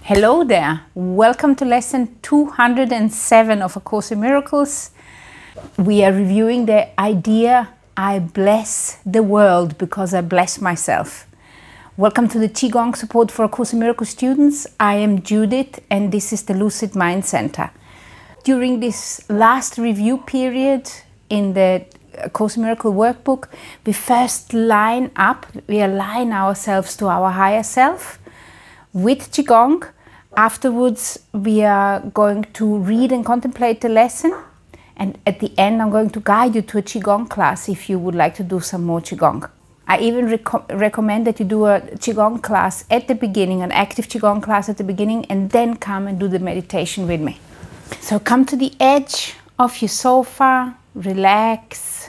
Hello there, welcome to lesson 207 of A Course in Miracles. We are reviewing the idea, I bless the world because I bless myself. Welcome to the Qigong support for A Course in Miracles students. I am Judith and this is the Lucid Mind Center. During this last review period in the A Course in Miracles workbook, we first align ourselves to our higher self with Qigong. Afterwards, we are going to read and contemplate the lesson. And at the end, I'm going to guide you to a Qigong class if you would like to do some more Qigong. I even recommend that you do a Qigong class at the beginning, an active Qigong class at the beginning, and then come and do the meditation with me. So come to the edge of your sofa, relax.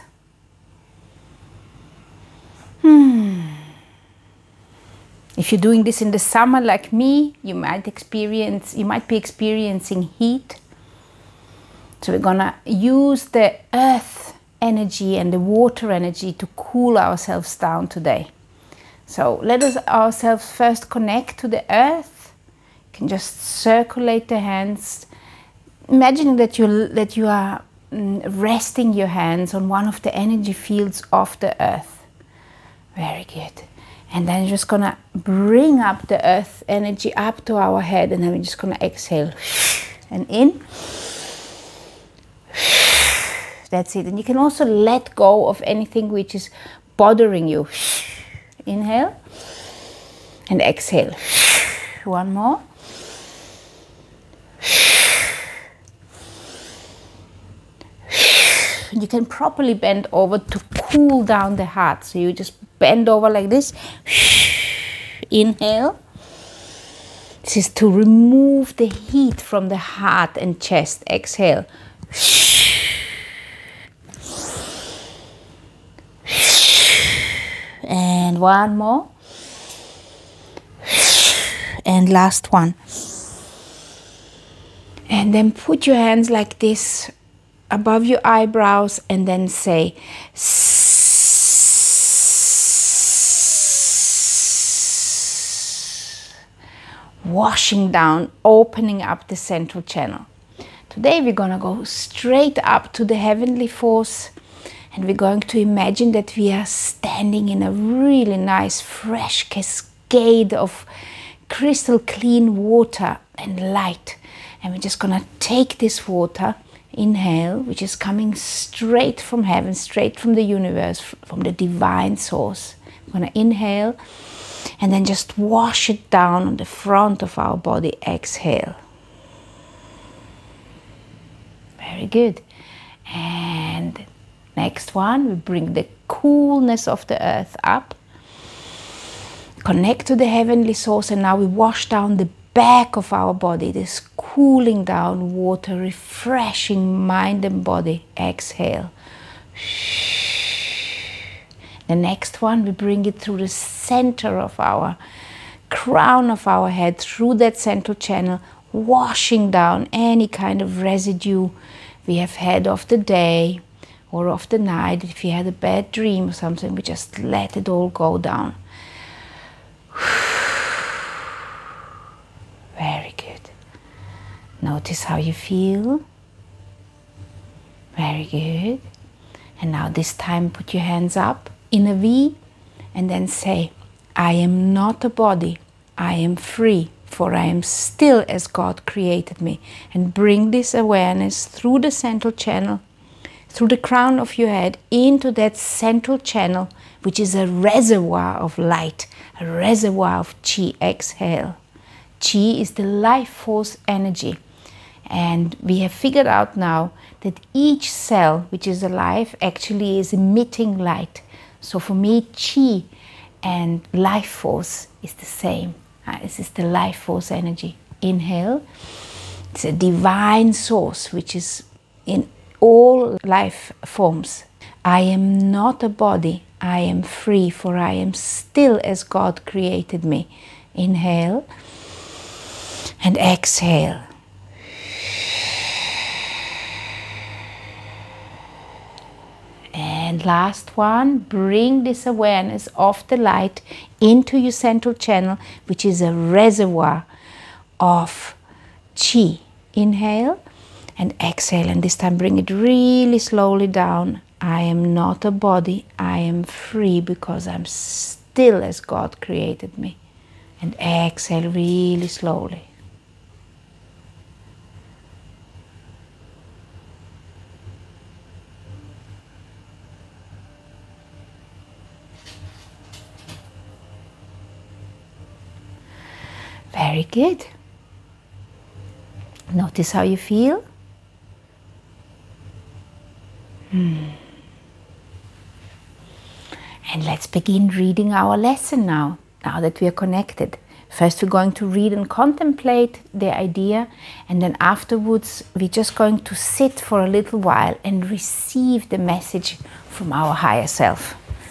If you're doing this in the summer like me, you might be experiencing heat. So we're gonna use the earth energy and the water energy to cool ourselves down today. So let us ourselves first connect to the earth. You can just circulate the hands, imagining that you are resting your hands on one of the energy fields of the earth. Very good. And then you're just gonna bring up the earth energy up to our head, and then we're just gonna exhale and in. That's it. And you can also let go of anything which is bothering you. Inhale and exhale. One more. You can properly bend over to cool down the heart. So you just bend over like this. Inhale. This is to remove the heat from the heart and chest. Exhale. And one more. And last one. And then put your hands like this above your eyebrows and then say washing down, opening up the central channel. Today we're going to go straight up to the heavenly force, and we're going to imagine that we are standing in a really nice fresh cascade of crystal clean water and light. And we're just going to take this water, inhale, which is coming straight from heaven, straight from the universe, from the divine source. We're going to inhale and then just wash it down on the front of our body. Exhale. Very good. And next one, we bring the coolness of the earth up. Connect to the heavenly source, and now we wash down the back of our body, this cooling down water, refreshing mind and body. Exhale. The next one, we bring it through the center of our crown of our head, through that central channel, washing down any kind of residue we have had of the day or of the night. If you had a bad dream or something, we just let it all go down. Very good. Notice how you feel. Very good. And now this time put your hands up in a V and then say, I am not a body, I am free, for I am still as God created me. And bring this awareness through the central channel, through the crown of your head, into that central channel, which is a reservoir of light, a reservoir of Qi. Exhale. Qi is the life force energy. And we have figured out now that each cell which is alive actually is emitting light. So for me, Qi and life force is the same. This is the life force energy. Inhale. It's a divine source which is in all life forms. I am not a body. I am free, for I am still as God created me. Inhale and exhale. And last one, bring this awareness of the light into your central channel, which is a reservoir of Qi. Inhale and exhale, and this time bring it really slowly down. I am not a body, I am free because I'm still as God created me. And exhale really slowly. Very good. Notice how you feel. And let's begin reading our lesson now that we are connected. First we're going to read and contemplate the idea, and then afterwards we're just going to sit for a little while and receive the message from our higher self.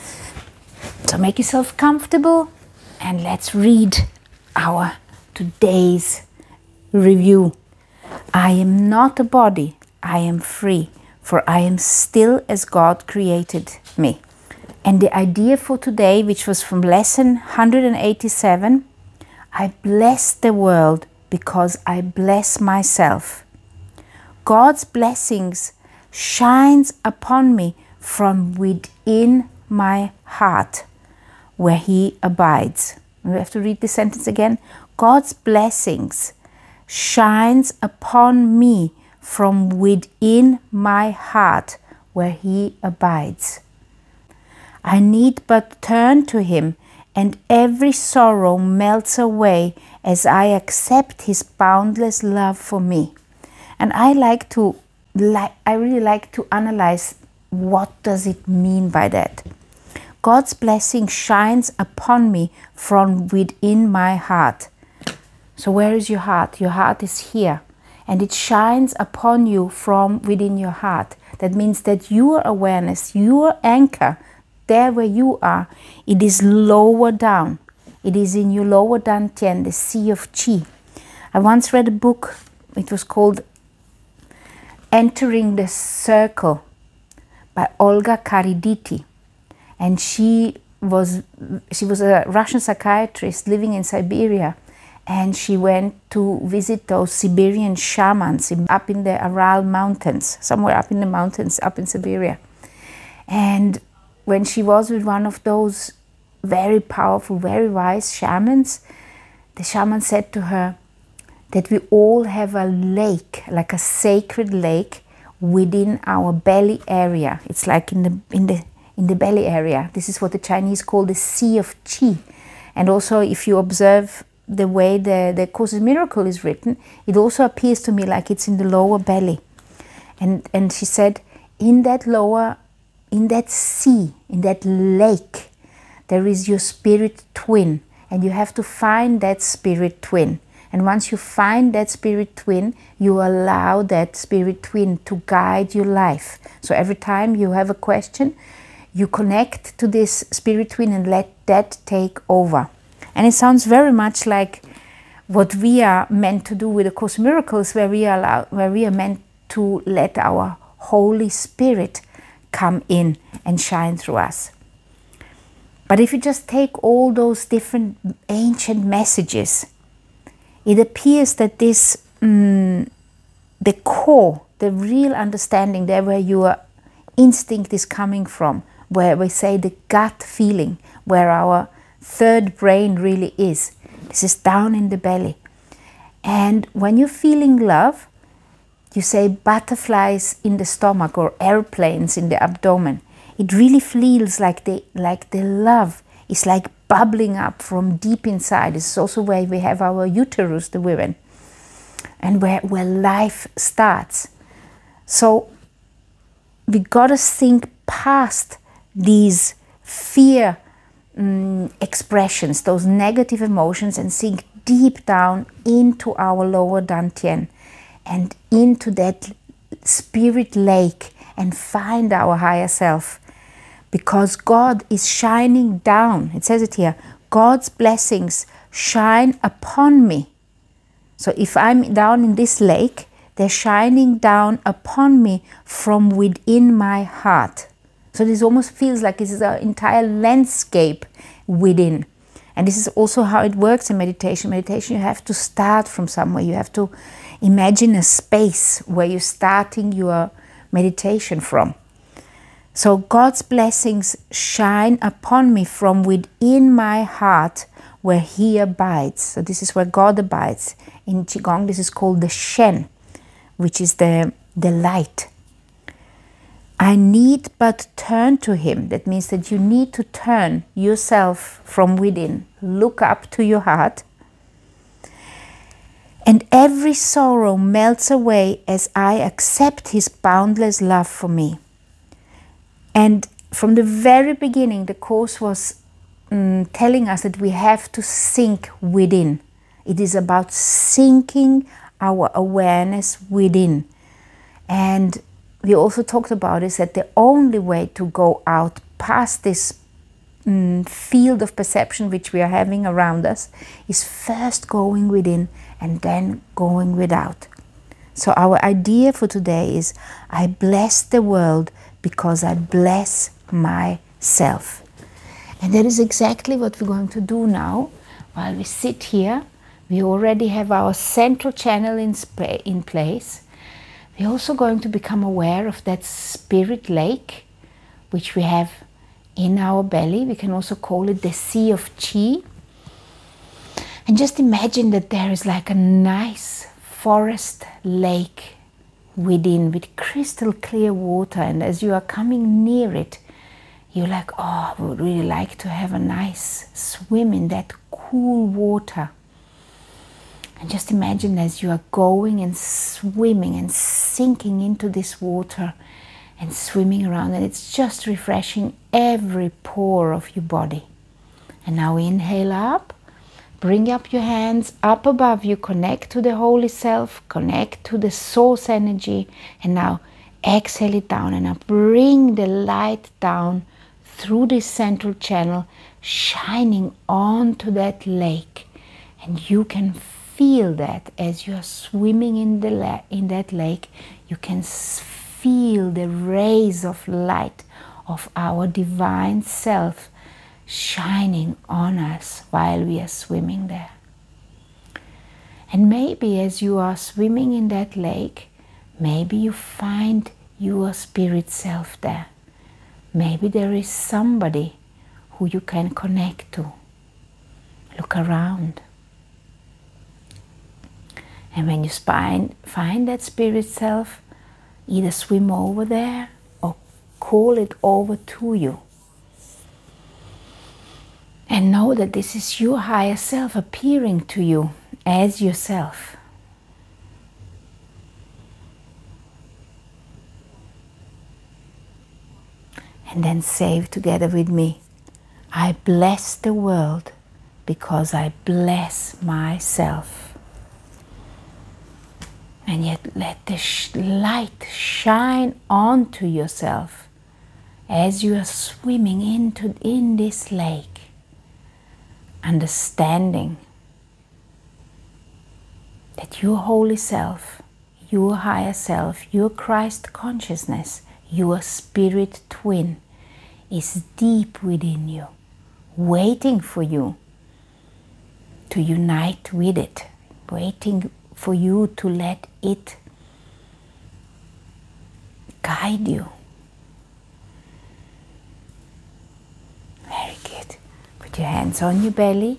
So make yourself comfortable and let's read our today's review. I am not a body, I am free, for I am still as God created me. And the idea for today, which was from lesson 187, I bless the world because I bless myself. God's blessings shines upon me from within my heart, where He abides. We have to read this sentence again. God's blessings shines upon me from within my heart, where He abides. I need but turn to Him, and every sorrow melts away as I accept His boundless love for me. And I really like to analyze what does it mean by that. God's blessing shines upon me from within my heart. So where is your heart? Your heart is here, and it shines upon you from within your heart. That means that your awareness, your anchor, there where you are, it is lower down. It is in your lower dantian, the sea of Qi. I once read a book, it was called Entering the Circle by Olga Kariditi. And she was a Russian psychiatrist living in Siberia. And she went to visit those Siberian shamans up in the Aral mountains, somewhere up in the mountains, up in Siberia. And when she was with one of those very powerful, very wise shamans, the shaman said to her that we all have a lake, like a sacred lake, within our belly area. It's like in the belly area. This is what the Chinese call the Sea of Qi. And also, if you observe the way the Course in Miracles is written, it also appears to me like it's in the lower belly. And she said, in that sea, in that lake, there is your spirit twin, and you have to find that spirit twin. And once you find that spirit twin, you allow that spirit twin to guide your life. So every time you have a question, you connect to this spirit twin and let that take over. And it sounds very much like what we are meant to do with the Course in Miracles, where we are meant to let our Holy Spirit come in and shine through us. But if you just take all those different ancient messages, it appears that this, the core, the real understanding there where your instinct is coming from, where we say the gut feeling, where our third brain really is. This is down in the belly. And when you're feeling love, you say butterflies in the stomach or airplanes in the abdomen. It really feels like the love is like bubbling up from deep inside. This is also where we have our uterus, the women, and where life starts. So we gotta think past these fear expressions, those negative emotions, and sink deep down into our lower dantian and into that spirit lake and find our higher self. Because God is shining down. It says it here, God's blessings shine upon me. So if I'm down in this lake, they're shining down upon me from within my heart. So this almost feels like this is an entire landscape within. And this is also how it works in meditation. Meditation, you have to start from somewhere. You have to imagine a space where you're starting your meditation from. So God's blessings shine upon me from within my heart where He abides. So this is where God abides. In Qigong, this is called the Shen, which is the light. I need but turn to Him. That means that you need to turn yourself from within. Look up to your heart. And every sorrow melts away as I accept His boundless love for me. And from the very beginning, the Course was telling us that we have to sink within. It is about sinking our awareness within. And we also talked about is that the only way to go out past this field of perception which we are having around us is first going within and then going without. So our idea for today is, I bless the world because I bless myself. And that is exactly what we're going to do now. While we sit here, we already have our central channel in place. We're also going to become aware of that spirit lake, which we have in our belly. We can also call it the Sea of Qi. And just imagine that there is like a nice forest lake within with crystal clear water. And as you are coming near it, you're like, oh, I would really like to have a nice swim in that cool water. And just imagine as you are going and swimming and sinking into this water and swimming around, and it's just refreshing every pore of your body. And now inhale up, bring up your hands up above you, connect to the Holy Self, connect to the source energy, and now exhale it down, and now bring the light down through this central channel, shining onto that lake. And you can feel that as you are swimming in that lake, you can feel the rays of light of our divine self shining on us while we are swimming there. And maybe as you are swimming in that lake, maybe you find your spirit self there. Maybe there is somebody who you can connect to. Look around. And when you find that spirit self, either swim over there or call it over to you. And know that this is your higher self appearing to you as yourself. And then say together with me, I bless the world because I bless myself. And yet let the light shine onto yourself as you are swimming in this lake, understanding that your holy self, your higher self, your Christ consciousness, your spirit twin is deep within you, waiting for you to unite with it, waiting for you to let it guide you. Very good. Put your hands on your belly.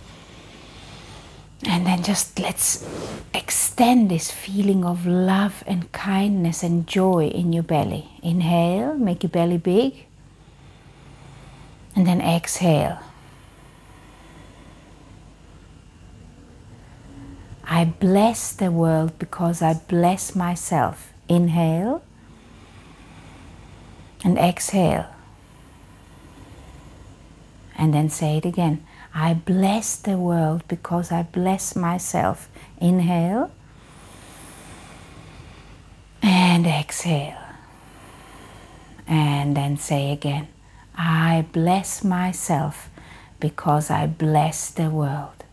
And then just let's extend this feeling of love and kindness and joy in your belly. Inhale, make your belly big. And then exhale. I bless the world because I bless myself. Inhale. And exhale. And then say it again. I bless the world because I bless myself. Inhale. And exhale. And then say again. I bless myself because I bless the world.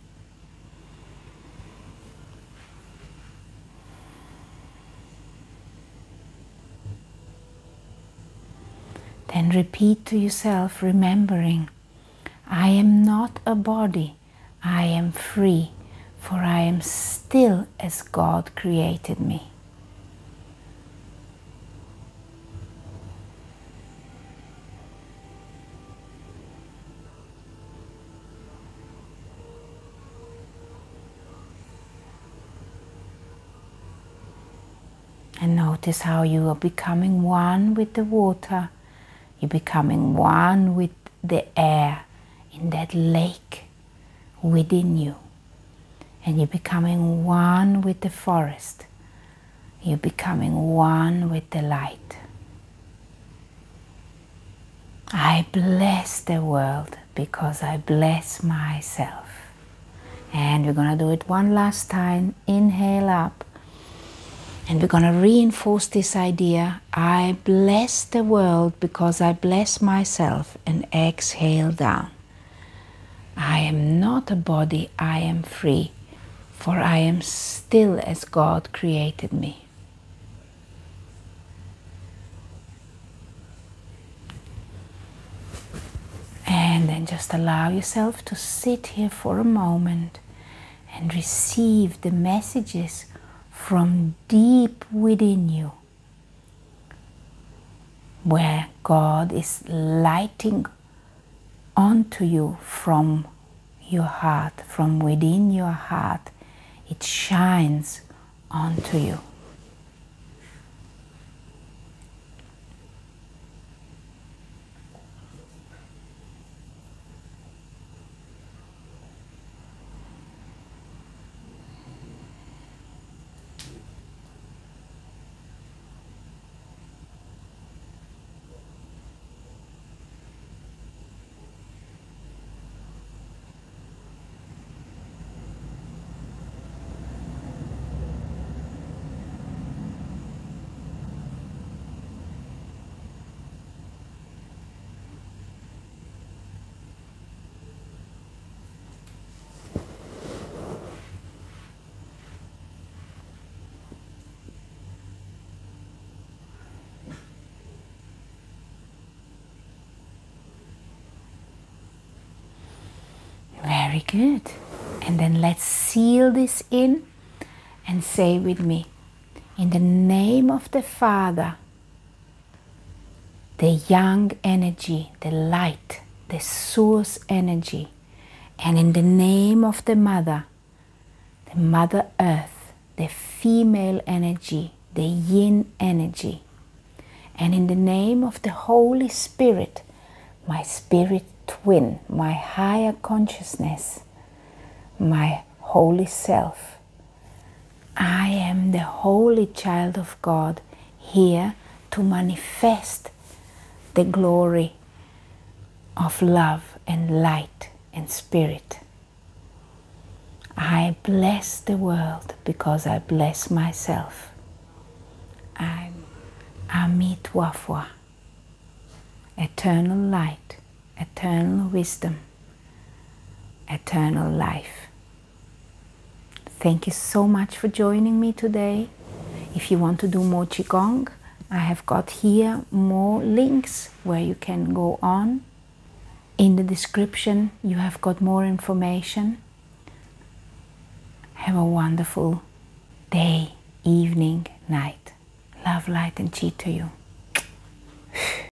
Then repeat to yourself, remembering, I I am not a body, I am free, for I am still as God created me. And notice how you are becoming one with the water. You're becoming one with the air in that lake within you. And you're becoming one with the forest. You're becoming one with the light. I bless the world because I bless myself. And we're going to do it one last time. Inhale up. And we're going to reinforce this idea. I bless the world because I bless myself. And exhale down. I am not a body, I am free. For I am still as God created me. And then just allow yourself to sit here for a moment and receive the messages from deep within you, where God is lighting onto you from your heart, from within your heart. It shines onto you. Very good. And then let's seal this in and say with me, in the name of the Father, the young energy, the light, the source energy, and in the name of the Mother Earth, the female energy, the yin energy, and in the name of the Holy Spirit, my spirit twin, my higher consciousness, my holy self. I am the holy child of God here to manifest the glory of love and light and spirit. I bless the world because I bless myself. I'm Amitwafwa, eternal light, eternal wisdom, eternal life. Thank you so much for joining me today. If you want to do more Qigong, I have got here more links where you can go on. In the description, you have got more information. Have a wonderful day, evening, night. Love, light, and Qi to you.